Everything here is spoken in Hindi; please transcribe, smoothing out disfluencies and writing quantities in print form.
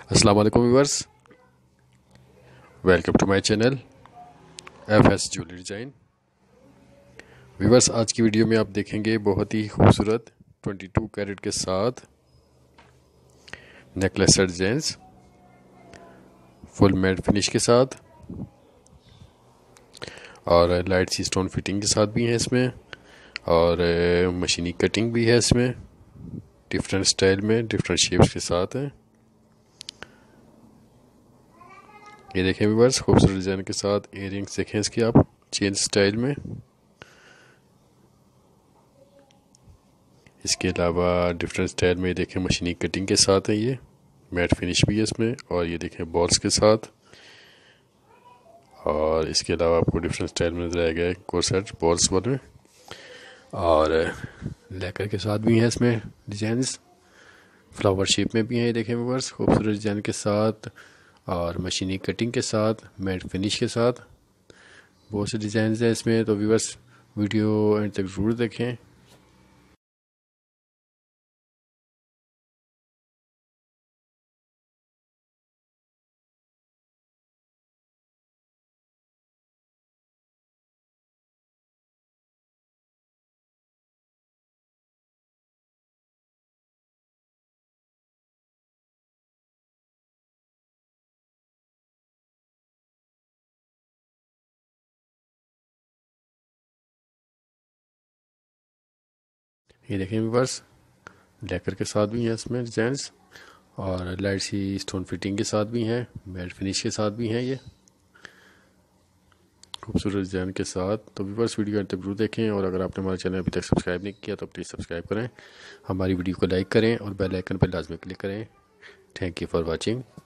अस्सलाम वालेकुम viewers, welcome to my channel FS jewellery design. Viewers, आज की वीडियो में आप देखेंगे बहुत ही खूबसूरत 22 कैरेट के साथ necklace set designs full matte finish के साथ और लाइट सी स्टोन फिटिंग के साथ भी है इसमें, और मशीनी कटिंग भी है इसमें। डिफरेंट स्टाइल में डिफरेंट शेप्स के साथ है। ये देखें व्यूअर्स, खूबसूरत डिज़ाइन के साथ इयररिंग्स देखें इसकी आप चेन स्टाइल में। इसके अलावा डिफरेंट स्टाइल में देखें मशीनी कटिंग के साथ है, ये मैट फिनिश भी है इसमें, और ये देखें बॉल्स के साथ। और इसके अलावा आपको डिफरेंट स्टाइल में नजर आएगा कोर्सेट बॉल्स वाले, और लेकर के साथ भी हैं इसमें डिजाइंस फ्लावर शेप में भी हैं। ये देखें व्यूअर्स, खूबसूरत डिज़ाइन के साथ और मशीनी कटिंग के साथ मैट फिनिश के साथ बहुत से डिज़ाइन हैं इसमें। तो व्यूअर्स, वीडियो एंड तक ज़रूर देखें। ये देखें व्यूअर्स, लेकर के साथ भी हैं इसमें डिजाइंस, और लाइट सी स्टोन फिटिंग के साथ भी हैं, मैट फिनिश के साथ भी हैं ये खूबसूरत डिज़ाइन के साथ। तो व्यूअर्स, वीडियो अंत तक जरूर देखें, और अगर आपने हमारे चैनल अभी तक सब्सक्राइब नहीं किया तो प्लीज़ सब्सक्राइब करें, हमारी वीडियो को लाइक करें और बेल आइकन पर लाजमी क्लिक करें। Thank you for watching.